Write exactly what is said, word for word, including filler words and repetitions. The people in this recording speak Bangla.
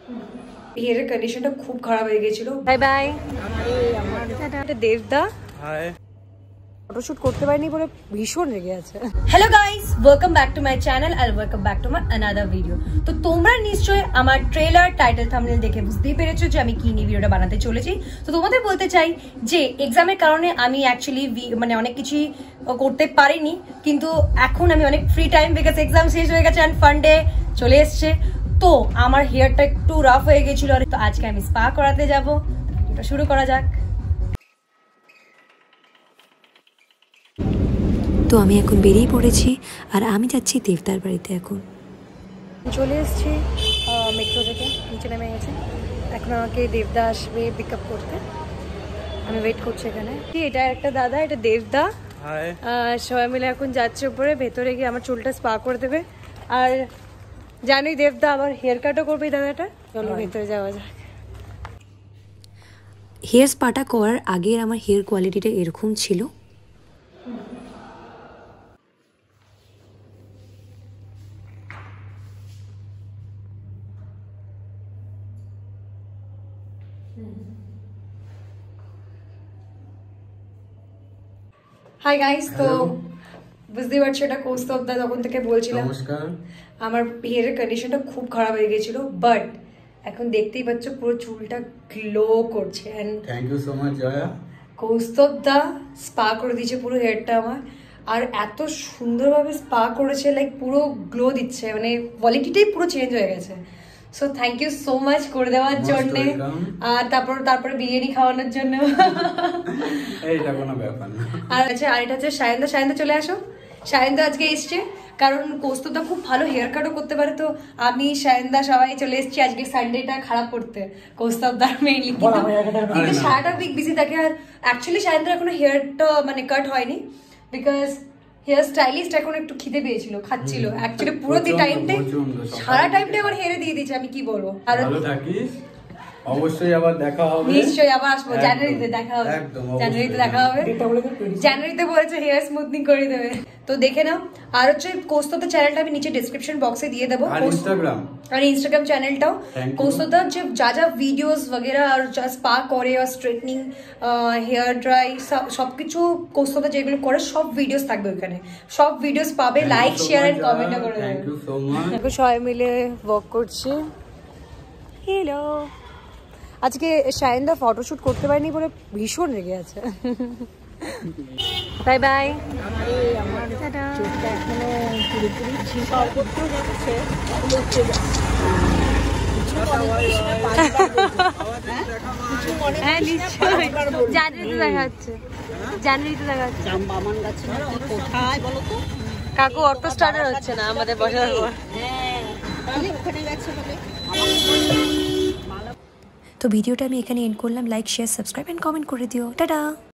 হেয়ারের কন্ডিশনটা খুব খারাপ হয়ে গেছিল। Bye bye. এটা দেবদা হাই ফটোশুট করতে পারিনি বলে ভীষণ রেগে আছে। Hello guys, welcome back to my channel আর welcome back to my another video. তো তোমরা নিশ্চয়ই আমার ট্রেলার টাইটেল থাম্বনেল দেখে বুঝতেই পেরেছো যে আমি কি নিয়ে ভিডিওটা বানাতে চলেছি। তো তোমাদের বলতে চাই যে এক্সামের কারণে আমি অ্যাকচুয়ালি মানে অনেক কিছুই করতে পারিনি, কিন্তু এখন আমি অনেক ফ্রি টাইম বিকজ এক্সাম শেষ হয়ে গেছে অ্যান্ড ফান ডে চলে এসছে। তো আমার হেয়ারটা একটু রাফ হয়ে গেছিল, তো আজকে আমি স্পা করাতে যাবো। এটা শুরু করা যাক। তো আমি এখন বেরিয়ে পড়েছি আর আমি যাচ্ছি দেবদার বাড়িতে। এখন চলে এসেছি মেট্রো থেকে, নিচে নেমে গেছে। এখন আমাকে দেবদা আসবে পিক আপ করতে, আমি ওয়েট করছি এখানে। এটা একটা দাদা, এটা দেবদা, সবাই মিলে এখন যাচ্ছে উপরে। ভেতরে গিয়ে আমার চুলটা স্পা করে দেবে। আর জানোই দেবদা আবার হেয়ার কাটও করবে দাদাটা। চলো ভেতরে যাওয়া যাক। হেয়ার স্পাটা করার আগে আমার হেয়ার কোয়ালিটিটা এরকম ছিল। হাই গাইস, তো বুঝতেই পারছো এটা কৌস্তবদা তখন থেকে বলছিলাম। নমস্কার। আমার হেয়ারের কন্ডিশনটা খুব খারাপ হয়ে গেছিল, বাট এখন দেখতেই পাচ্ছ পুরো চুলটা গ্লো করছে। And thank you so much Jaya. কৌস্তবদা স্পা করে দিয়েছে পুরো হেয়ারটা আমার, আর এত সুন্দরভাবে স্পা করেছে, লাইক পুরো গ্লো দিচ্ছে, মানে কোয়ালিটিটাই পুরো চেঞ্জ হয়ে গেছে। So thank you so much করে দেওয়ার জন্য, আর তারপর তারপরে বিরিয়ানি খাওয়ানোর জন্য। এইটা কোনো ব্যাপার না। আর আচ্ছা, আর এটা হচ্ছে সায়নদা। সায়নদা চলে আসো। সায়নদা আজকে এসছে কারণ কৌস্তবদা খুব ভালো হেয়ার কাটও করতে পারে। তো আমি সায়নদা সবাই চলে এসেছি আজকে সানডেটা খারাপ করতে কৌস্তবদার মেইনলি, কিন্তু কিন্তু সারাটা উইক বিজি থাকে। আর অ্যাকচুয়ালি সায়নদার এখনো হেয়ারটা মানে কাট হয়নি বিকজ হেয়ার স্টাইলিস্ট এখন একটু খিদে পেয়েছিল, খাচ্ছিল। অ্যাকচুয়ালি পুরো টাইমটাই সারা টাইমটাই আমার হেয়ারে দিয়ে দিয়েছে, আমি কি বলবো। আর ভালো থাকিস, অবশ্যই আবার দেখা হবে। নিশ্চয়ই আবার আসবো, জানুয়ারিতে দেখা হবে। জানুয়ারিতে দেখা হবে, জানুয়ারিতে বলেছে হেয়ার স্মুথনিং করে দেবে, তো দেখে নাও। আর হচ্ছে কৌস্তবদার চ্যানেলটা আমি নিচে ডেসক্রিপশন বক্সে দিয়ে দেবো, আর ইনস্টাগ্রাম আর ইনস্টাগ্রাম চ্যানেলটাও। কৌস্তবদার যে যা যা ভিডিওস वगैरह আর যা স্পা করে আর স্ট্রেটনিং, হেয়ার ড্রাই, সবকিছু কৌস্তবদা যেগুলো করে সব ভিডিওস থাকবে ওখানে, সব ভিডিওস পাবে। লাইক শেয়ার এন্ড কমেন্টও করে দেবে। Thank you so much. দেখো সবাই মিলে ওয়াক করছি। হ্যালো, আজকে সায়নদা ফটোশুট করতে পারিনি বলে ভীষণ রেগে আছে। Bye bye. হ্যাঁ নিশ্চয়ই, জানুয়ারিতে দেখা হচ্ছে, জানুয়ারিতে দেখা হচ্ছে। কাকু অটো স্টার্টার হচ্ছে না আমাদের বসার পর। তো ভিডিওটা আমি এখানে এন্ড করলাম। Like share subscribe and comment করে দিও। টাটা।